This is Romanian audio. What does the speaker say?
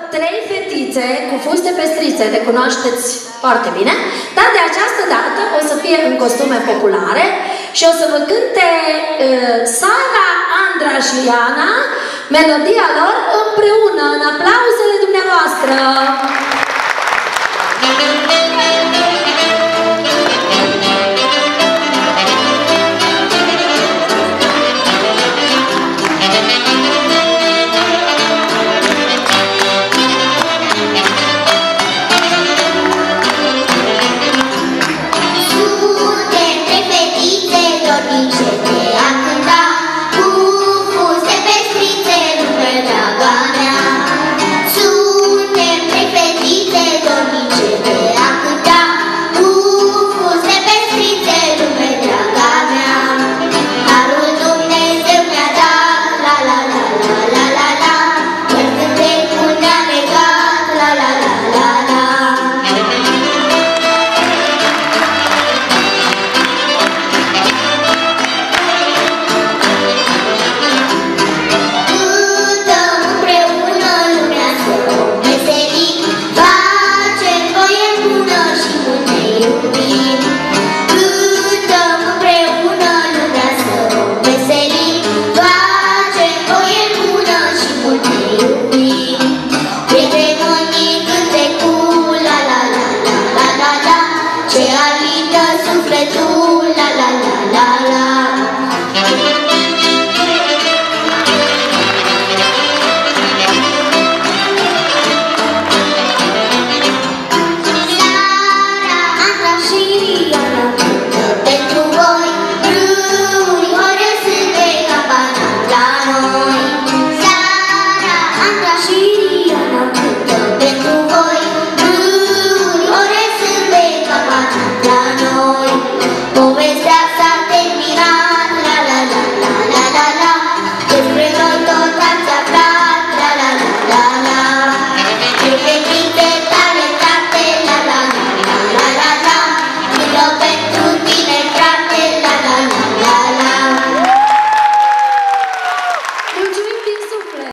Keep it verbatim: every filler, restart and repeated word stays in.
trei fetițe cu fuste pestrițe, le cunoașteți foarte bine, dar de această dată o să fie în costume populare și o să vă cânte uh, Sara, Andra și Iana melodia lor împreună, în aplauzele dumneavoastră.